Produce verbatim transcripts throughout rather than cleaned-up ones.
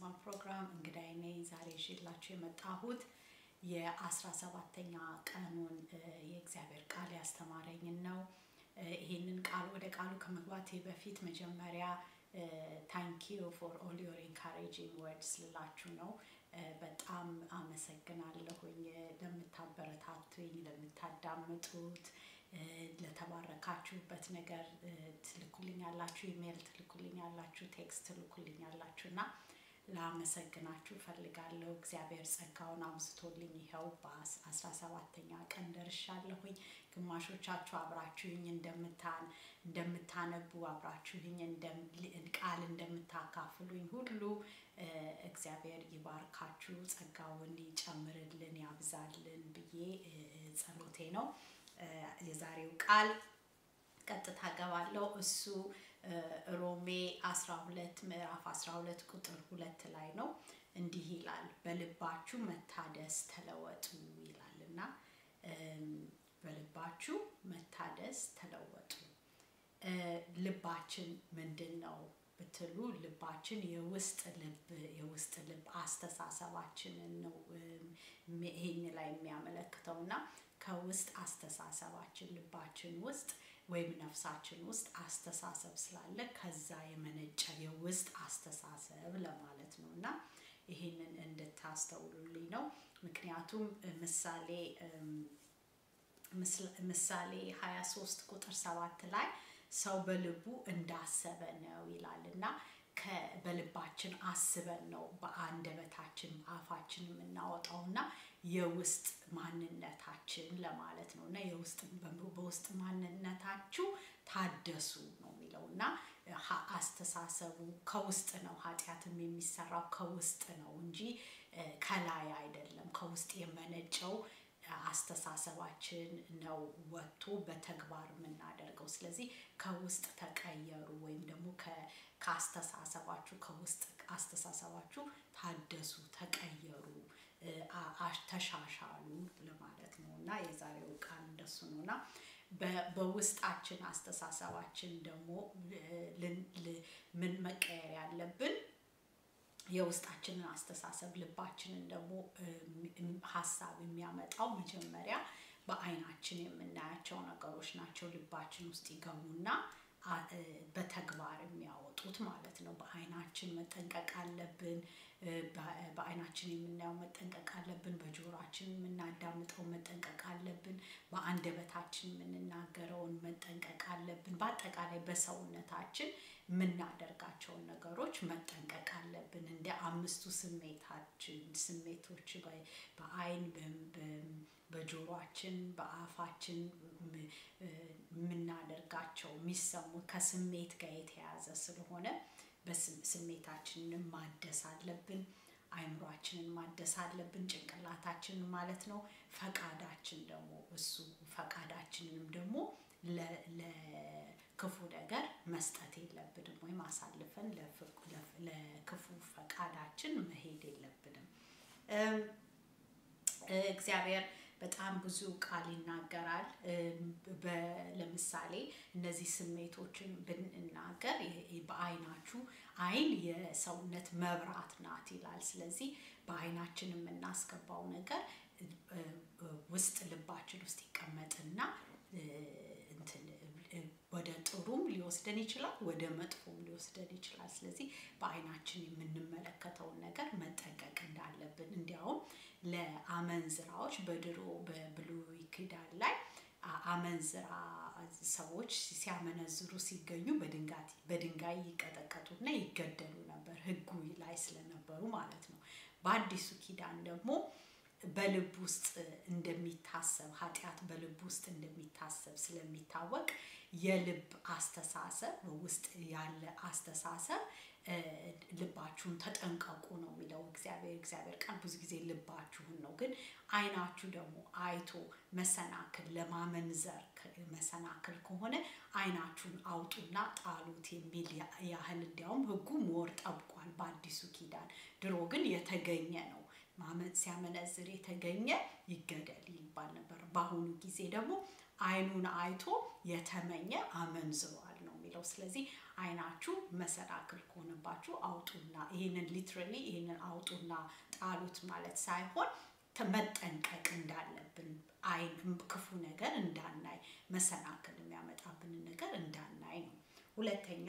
በስማ ፕሮግራም እንግዳይ ነኝ ዛሬ ይዤላችሁ የመጣሁት የ17ኛ ቀኑን የእግዚአብሔር ቃል ያስተማረኝን ነው። ይሄንን ቃል ወደ ቃሉ ከመግባቴ በፊት መጀመሪያ thank you for all your encouraging words ልላችሁ ነው። በጣም አመሰግናለሁኝ ለምታበረታቱኝ ለምታዳምጡት ለተባረካችሁበት ነገር ትልኩልኛላችሁ ኢሜል ትልኩልኛላችሁ ቴክስት ትልኩልኛላችሁና ላመሰግናችሁ ፈልጋለሁ። እግዚአብሔር ጸጋውን አብዝቶልኝ ይሄው በ17ኛ ቀን ደርሻለሁኝ። ግማሾቻችሁ አብራችሁኝ እንደምታን እንደምታነቡ አብራችሁኝ እንደቃል እንደምታካፍሉኝ ሁሉ እግዚአብሔር ይባርካችሁ ጸጋውን ይጨምርልን ያብዛልን ብዬ ጸሎቴ ነው። የዛሬው ቃል ቀጥታ ገባለው እሱ ሮሜ አስራ ሁለት ምዕራፍ አስራ ሁለት ቁጥር ሁለት ላይ ነው። እንዲህ ይላል በልባችሁ መታደስ ተለወጡ ይላልና በልባችሁ መታደስ ተለወጡ። ልባችን ምንድነው ብትሉ ልባችን የውስጥ ልብ የውስጥ ልብ አስተሳሰባችን ነው ይሄን ላይ የሚያመለክተውና ከውስጥ አስተሳሰባችን ልባችን ውስጥ ወይም ነፍሳችን ውስጥ አስተሳሰብ ስላለ ከዛ የመነጨ የውስጥ አስተሳሰብ ለማለት ነውና ይሄንን እንድታስተውሉልኝ ነው። ምክንያቱም ምሳሌ ምሳሌ ሃያ ሶስት ቁጥር ሰባት ላይ ሰው በልቡ እንዳሰበ ነው ይላልና ከበልባችን አስበን ነው በአንደበታችን አፋችን የምናወጣውና የውስጥ ማንነታችን ለማለት ነውና የውስጥ በውስጥ ማንነታችሁ ታደሱ ነው የሚለውና አስተሳሰቡ ከውስጥ ነው ኃጢያትም የሚሰራው ከውስጥ ነው እንጂ ከላይ አይደለም። ከውስጥ የመነጨው አስተሳሰባችን ነው ወጥቶ በተግባር የምናደርገው። ስለዚህ ከውስጥ ተቀየሩ ወይም ደግሞ ከአስተሳሰባችሁ ከውስጥ አስተሳሰባችሁ ታደሱ ተቀየሩ ተሻሻሉ ለማለት ነውና የዛሬው ቃል እንደሱ ነውና በውስጣችን አስተሳሰባችን ደግሞ ምን መቀየር ያለብን የውስጣችንን አስተሳሰብ ልባችንን ደግሞ ሐሳብ የሚያመጣው መጀመሪያ በአይናችን የምናያቸው ነገሮች ናቸው። ልባችን ውስጥ ይገቡና በተግባር የሚያወጡት ማለት ነው። በአይናችን መጠንቀቅ አለብን በአይናችን የምናየው መጠንቀቅ አለብን በጆሮአችን የምናዳምጠው መጠንቀቅ አለብን በአንደበታችን የምንናገረው መጠንቀቅ አለብን በአጠቃላይ በሰውነታችን የምናደርጋቸው ነገሮች መጠንቀቅ አለብን። እንደ አምስቱ ስሜታችን ስሜቶች በአይን በጆሮአችን በአፋችን የምናደርጋቸው የሚሰሙ ከስሜት ጋር የተያዘ ስለሆነ በስሜታችንን ማደስ አለብን አይምሮአችንን ማደስ አለብን ጭንቅላታችንን ማለት ነው። ፈቃዳችን ደግሞ እሱ ፈቃዳችንንም ደግሞ ለክፉ ነገር መስጠት የለብንም ወይ ማሳለፈን ለክፉ ፈቃዳችን መሄድ የለብንም። እግዚአብሔር በጣም ብዙ ቃል ይናገራል። ለምሳሌ እነዚህ ስሜቶችን ብንናገር በአይናችሁ አይን የሰውነት መብራት ናት ይላል። ስለዚህ በአይናችን የምናስገባው ነገር ውስጥ ልባችን ውስጥ ይቀመጥና እንትን ወደ ጥሩም ሊወስደን ይችላል ወደ መጥፎም ሊወስደን ይችላል። ስለዚህ በአይናችን የምንመለከተው ነገር መጠንቀቅ እንዳለብን እንዲያውም ለአመንዝራዎች በድሮ በብሉይ ኪዳን ላይ አመንዝራ ሰዎች ሲያመነዝሩ ሲገኙ በድንጋይ በድንጋይ ይቀጠቀጡና ይገደሉ ነበር ህጉ ላይ ስለነበሩ ማለት ነው። በአዲሱ ኪዳን ደግሞ በልብ ውስጥ እንደሚታሰብ ኃጢያት በልብ ውስጥ እንደሚታሰብ ስለሚታወቅ የልብ አስተሳሰብ ውስጥ ያለ አስተሳሰብ ልባችሁን ተጠንቀቁ ነው የሚለው እግዚአብሔር እግዚአብሔር ቃል ብዙ ጊዜ ልባችሁን ነው። ግን አይናችሁ ደግሞ አይቶ መሰናክል ለማመንዘር መሰናክል ከሆነ አይናችሁን አውጡና ጣሉት የሚል ያህል እንዲያውም ህጉ ሞር ጠብቋል በአዲሱ ኪዳን። ድሮ ግን የተገኘ ነው ማመን ሲያመነዝር የተገኘ ይገደል ይባል ነበር። በአሁኑ ጊዜ ደግሞ አይኑን አይቶ የተመኘ አመንዝሯል ነው የሚለው ስለዚህ አይናችሁ መሰናክል ከሆነባችሁ አውጡና ይሄንን ሊትራሊ ይሄንን አውጡና ጣሉት ማለት ሳይሆን ተመጠንቀቅ እንዳለብን አይን ክፉ ነገር እንዳናይ መሰናክል የሚያመጣብን ነገር እንዳናይ ነው ሁለተኛ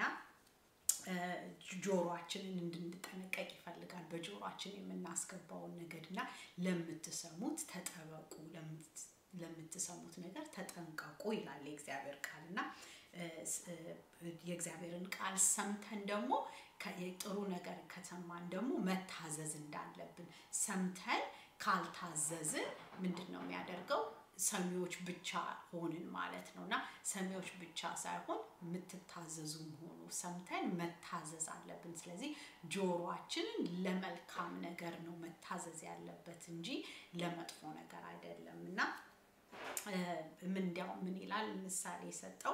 ጆሮአችንን እንድንጠነቀቅ ይፈልጋል በጆሮአችን የምናስገባው ነገርና ለምትሰሙት ተጠበቁ ለምትሰሙት ነገር ተጠንቀቁ ይላል የእግዚአብሔር ቃልና የእግዚአብሔርን ቃል ሰምተን ደግሞ ጥሩ ነገር ከተማን ደግሞ መታዘዝ እንዳለብን ሰምተን ካልታዘዝን ምንድነው የሚያደርገው ሰሚዎች ብቻ ሆነን ማለት ነውና ሰሚዎች ብቻ ሳይሆን ምትታዘዙም ሆኖ ሰምተን መታዘዝ አለብን ስለዚህ ጆሮአችንን ለመልካም ነገር ነው መታዘዝ ያለበት እንጂ ለመጥፎ ነገር አይደለምና ምን እንዲያው ምን ይላል ምሳሌ ሰጠው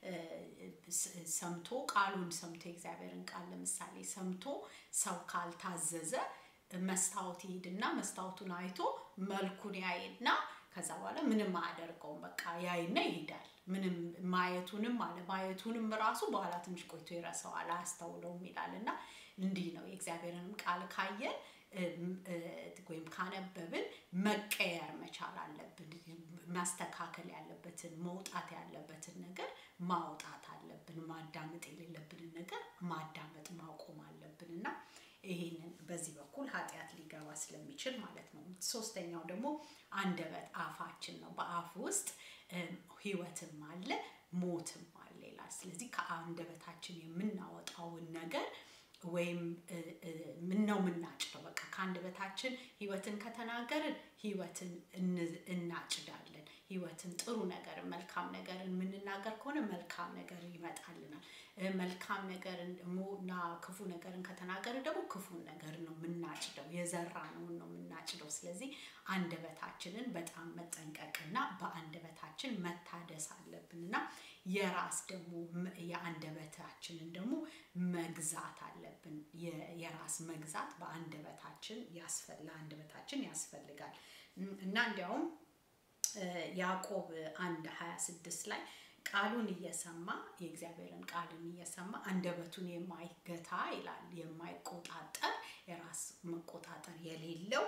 ሰምቶ ቃሉን ሰምቶ እግዚአብሔርን ቃል ለምሳሌ ሰምቶ ሰው ካልታዘዘ መስታወት ይሄድና መስታወቱን አይቶ መልኩን ያይና ከዛ በኋላ ምንም አያደርገውም በቃ ያይና ይሄዳል ምንም ማየቱንም አለ ማየቱንም ራሱ በኋላ ትንሽ ቆይቶ ይረሳዋል አያስተውለውም ይላልና እንዲህ ነው የእግዚአብሔርን ቃል ካየን ወይም ካነበብን መቀየር መቻል አለብን ማስተካከል ያለበትን መውጣት ያለበትን ነገር ማውጣት አለብን ማዳመጥ የሌለብን ነገር ማዳመጥ ማቆም አለብንና ይሄንን በዚህ በኩል ኃጢያት ሊገባ ስለሚችል ማለት ነው ሶስተኛው ደግሞ አንደበት አፋችን ነው በአፍ ውስጥ ህይወትም አለ ሞትም አለ ይላል ስለዚህ ከአንደበታችን የምናወጣው ነገር ወይም ምን ነው ምናጭደው በቃ ከአንደበታችን ህይወትን ከተናገርን ህይወትን እናጭዳለን ህይወትን ጥሩ ነገር መልካም ነገርን ምንናገር ከሆነ መልካም ነገር ይመጣልናል መልካም ነገርን ሞና ክፉ ነገርን ከተናገረ ደግሞ ክፉ ነገር ነው ምናጭደው የዘራነው ነው ምናጭደው ስለዚህ አንደበታችንን በጣም መጠንቀቅና በአንደበታችን መታደስ አለብንና የራስ ደግሞ የአንደበታችንን ደግሞ መግዛት አለብን የራስ መግዛት በአንደበታችን ያስፈልጋል አንደበታችን ያስፈልጋል እና እንዲያውም ያዕቆብ አንድ ሃያ ስድስት ላይ ቃሉን እየሰማ የእግዚአብሔርን ቃልን እየሰማ አንደበቱን የማይገታ ይላል የማይቆጣጠር የራስ መቆጣጠር የሌለው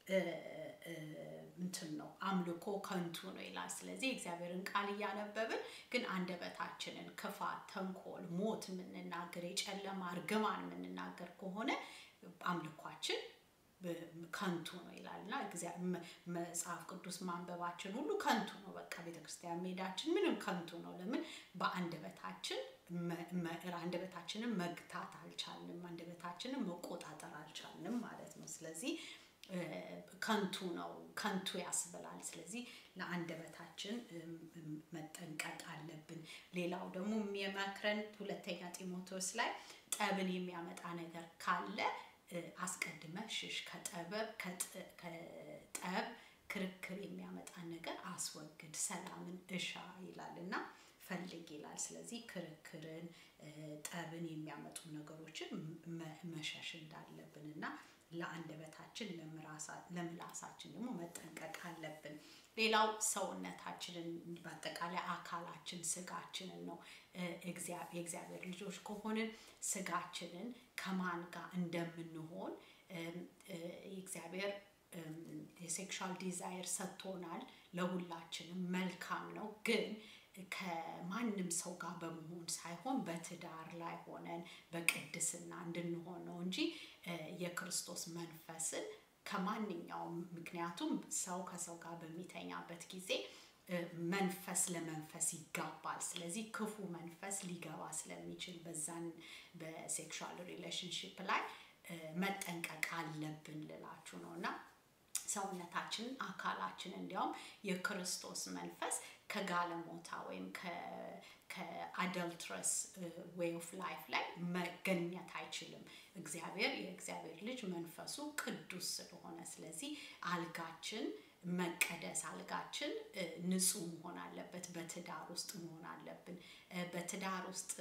እንትን ነው አምልኮ ከንቱ ነው ይላል ስለዚህ እግዚአብሔርን ቃል ያነበብን ግን አንደበታችንን ክፋት ተንኮል ሞት ምንናገር የጨለማ እርግማን ምንናገር ከሆነ አምልኳችን ከንቱ ነው ይላልና እግዚአብሔር መጽሐፍ ቅዱስ ማንበባችን ሁሉ ከንቱ ነው በቃ ቤተክርስቲያን ሜዳችን ምንም ከንቱ ነው ለምን በአንደበታችን አንደበታችንን መግታት አልቻልንም አንደበታችንን መቆጣጠር አልቻልንም ማለት ነው ስለዚህ ከንቱ ነው ከንቱ ያስበላል ስለዚህ ለአንደበታችን መጠንቀቅ አለብን ሌላው ደግሞ የሚመክረን ሁለተኛ ጢሞቴዎስ ላይ ጠብን የሚያመጣ ነገር ካለ አስቀድመህ ሽሽ ከጠበብ ከጠብ ክርክር የሚያመጣ ነገር አስወግድ ሰላምን እሻ ይላልና ፈልግ ይላል ስለዚህ ክርክርን ጠብን የሚያመጡ ነገሮችን መሸሽ እንዳለብንና ለአንደበታችን ለምላሳችን ደግሞ መጠንቀቅ አለብን ሌላው ሰውነታችንን በአጠቃላይ አካላችን ስጋችንን ነው የእግዚአብሔር ልጆች ከሆነን ስጋችንን ከማን ጋር እንደምንሆን የእግዚአብሔር የሴክሹዋል ዲዛይር ሰጥቶናል ለሁላችንም መልካም ነው ግን ከማንም ሰው ጋር በመሆን ሳይሆን በትዳር ላይ ሆነን በቅድስና እንድንሆን ነው እንጂ የክርስቶስ መንፈስን ከማንኛውም ምክንያቱም ሰው ከሰው ጋር በሚተኛበት ጊዜ መንፈስ ለመንፈስ ይጋባል ስለዚህ ክፉ መንፈስ ሊገባ ስለሚችል በዛን በሴክሹዋል ሪሌሽንሺፕ ላይ መጠንቀቅ አለብን ልላችሁ ነውና ሰውነታችን አካላችን እንዲያውም የክርስቶስ መንፈስ ከጋለሞታ ወይም ከ ከአደልትረስ ዌይ ኦፍ ላይፍ ላይ መገኘት አይችልም እግዚአብሔር የእግዚአብሔር ልጅ መንፈሱ ቅዱስ ስለሆነ ስለዚህ አልጋችን መቀደስ አልጋችን ንጹህ መሆን አለበት በትዳር ውስጥ መሆን አለብን በትዳር ውስጥ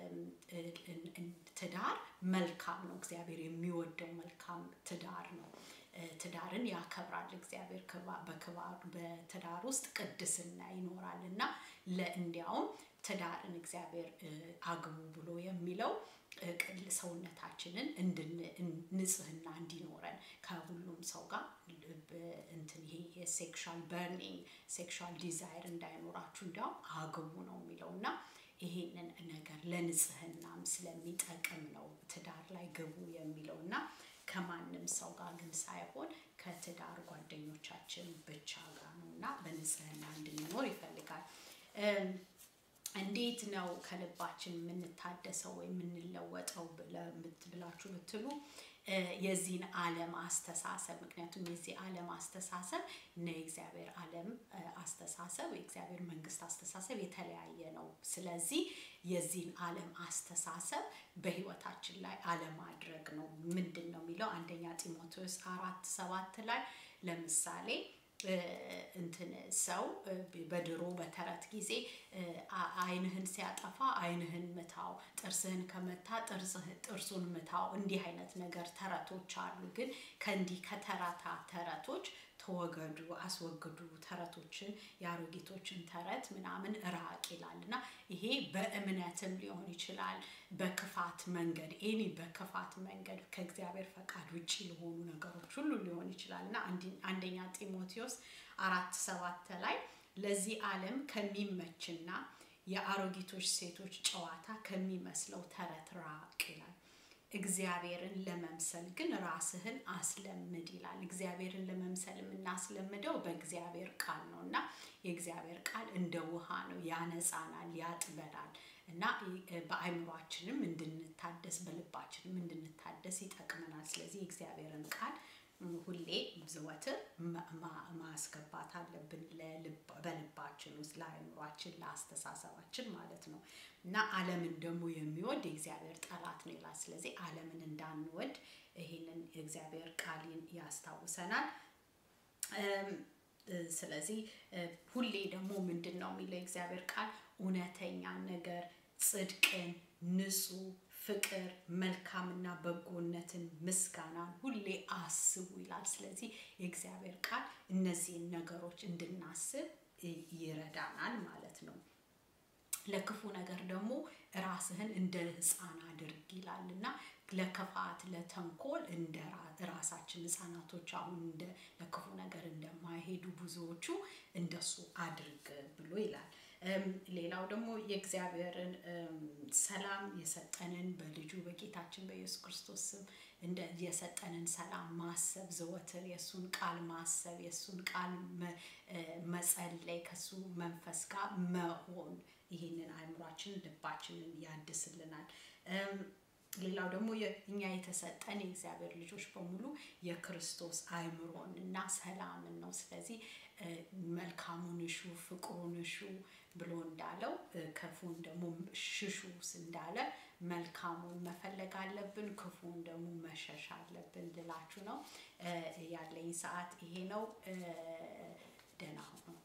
ትዳር መልካም ነው እግዚአብሔር የሚወደው መልካም ትዳር ነው ትዳርን ያከብራል እግዚአብሔር በክባር በትዳር ውስጥ ቅድስና ይኖራልና ለእንዲያውም ትዳርን እግዚአብሔር አግቡ ብሎ የሚለው ሰውነታችንን እንድን ንጽህና እንዲኖረን ከሁሉም ሰው ጋር እንትን ይሄ ሴክሹዋል በርኒንግ ሴክሹዋል ዲዛይር እንዳይኖራችሁ እንዲያው አግቡ ነው የሚለውና ይሄንን ነገር ለንጽህናም ስለሚጠቅም ነው ትዳር ላይ ግቡ የሚለውና ከማንም ሰው ጋር ግን ሳይሆን ከትዳር ጓደኞቻችን ብቻ ጋር ነውና በንጽህና እንድንኖር ይፈልጋል። እንዴት ነው ከልባችን የምንታደሰው ወይ የምንለወጠው ብላችሁ ብትሉ የዚህን ዓለም አስተሳሰብ ምክንያቱም የዚህ ዓለም አስተሳሰብ እና የእግዚአብሔር ዓለም አስተሳሰብ የእግዚአብሔር መንግስት አስተሳሰብ የተለያየ ነው። ስለዚህ የዚህን ዓለም አስተሳሰብ በህይወታችን ላይ አለማድረግ ነው። ምንድነው የሚለው አንደኛ ጢሞቴዎስ አራት ሰባት ላይ ለምሳሌ እንትን ሰው በድሮ በተረት ጊዜ አይንህን ሲያጠፋ አይንህን ምታው ጥርስህን ከመታ ጥርሱን ምታው እንዲህ አይነት ነገር ተረቶች አሉ። ግን ከእንዲህ ከተራታ ተረቶች ተወገዱ አስወግዱ ተረቶችን ያሮጊቶችን ተረት ምናምን ራቅ ይላልና ይሄ በእምነትም ሊሆን ይችላል በክፋት መንገድ ኤኒ በክፋት መንገድ ከእግዚአብሔር ፈቃድ ውጪ ለሆኑ ነገሮች ሁሉ ሊሆን ይችላልና አንደኛ ጢሞቴዎስ አራት ሰባት ላይ ለዚህ ዓለም ከሚመችና የአሮጊቶች ሴቶች ጨዋታ ከሚመስለው ተረት ራቅ ይላል። እግዚአብሔርን ለመምሰል ግን ራስህን አስለምድ ይላል። እግዚአብሔርን ለመምሰል እናስለምደው በእግዚአብሔር ቃል ነውና የእግዚአብሔር ቃል እንደ ውሃ ነው ያነጻናል ያጥበናል እና በአይምሮአችንም እንድንታደስ በልባችንም እንድንታደስ ይጠቅመናል። ስለዚህ የእግዚአብሔርን ቃል ሁሌ ዘወትር ማስገባት አለብን ለልብ በልባችን ውስጥ ለአይምሮአችን ለአስተሳሰባችን ማለት ነው። እና ዓለምን ደግሞ የሚወድ የእግዚአብሔር ጠላት ነው ይላል። ስለዚህ ዓለምን እንዳንወድ ይሄንን የእግዚአብሔር ቃል ያስታውሰናል። ስለዚህ ሁሌ ደግሞ ምንድነው የሚለው የእግዚአብሔር ቃል እውነተኛ ነገር ጽድቅን ንጹህ ፍቅር መልካምና በጎነትን ምስጋናን ሁሌ አስቡ ይላል። ስለዚህ የእግዚአብሔር ቃል እነዚህን ነገሮች እንድናስብ ይረዳናል ማለት ነው። ለክፉ ነገር ደግሞ ራስህን እንደ ሕፃን አድርግ ይላልና ለከፋት ለተንኮል እንደ ራሳችን ሕፃናቶች አሁን እንደ ለክፉ ነገር እንደማይሄዱ ብዙዎቹ እንደሱ አድርግ ብሎ ይላል። ሌላው ደግሞ የእግዚአብሔርን ሰላም የሰጠንን በልጁ በጌታችን በኢየሱስ ክርስቶስ ስም እንደ የሰጠንን ሰላም ማሰብ ዘወትር የሱን ቃል ማሰብ የሱን ቃል መጸለይ ከሱ መንፈስ ጋር መሆን ይሄንን አይምሮአችንን ልባችንን ያድስልናል። ሌላው ደግሞ እኛ የተሰጠን የእግዚአብሔር ልጆች በሙሉ የክርስቶስ አይምሮን እና ሰላምን ነው። ስለዚህ መልካሙን እሹ ፍቅሩን እሹ ብሎ እንዳለው ክፉን ደግሞ ሽሹ እንዳለ መልካሙን መፈለግ አለብን ክፉን ደግሞ መሸሽ አለብን ልላችሁ ነው። ያለኝ ሰዓት ይሄ ነው። ደህና ሁኑ።